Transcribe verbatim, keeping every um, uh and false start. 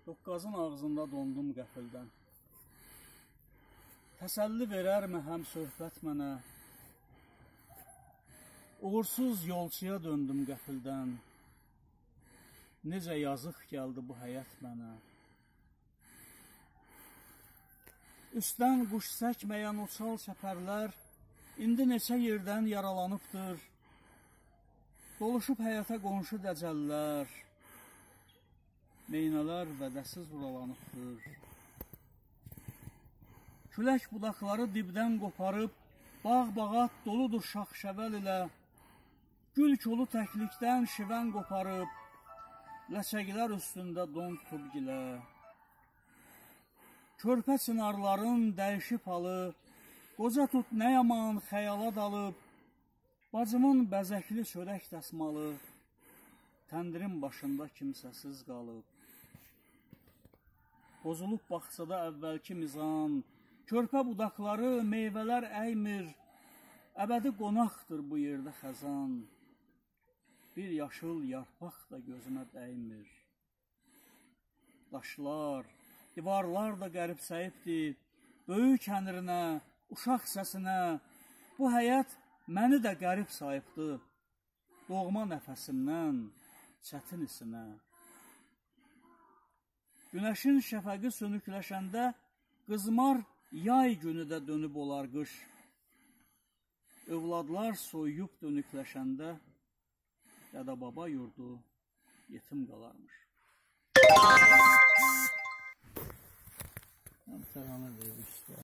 Doqqazın ağzında dondum qəfildən. Təsəlli verərmi həm söhbət mənə? Uğursuz yolçuya döndüm qəfildən. Necə yazıq gəldi bu həyat mənə. Üstdən quş səkməyən uçal çəpərlər indi neçə yerdən yaralanıbdır. Doluşub həyata qonşu dəcəllər. Meynələr vədəsiz vuralanıbdır. Külək budaqları dibdən qoparıb, bağ-bağat doludur şax-şəvəl ilə. Gül kolu təklikdən şivən qoparıb, ləçəklər üstündə don tutub gilə. Körpə çınarların dəyişib halı, qoca tut nə yaman xəyala dalıb. Bacımın bəzəkli çörək dəsmalı, təndirin başında kimsəsiz qalıb. Bozulub baxsada əvvəlki mizan, körpə budaqları meyvələr əymir, əbədi qonaqdır bu yerdə xəzan, bir yaşıl yarpaq da gözümə dəymir. Daşlar, divarlar da qəribsəyibdir, böyük hənirinə, uşaq səsinə, bu həyat məni də qərib sayıbdır, doğma nəfəsimdən çətin isinə. Günəşin şəfəqi sönükləşəndə qızmar yay günü də dönüb olar qış. Övladlar soyuyub dönükləşəndə dədə baba yurdu yetim qalarmış. Təranə deyir işte.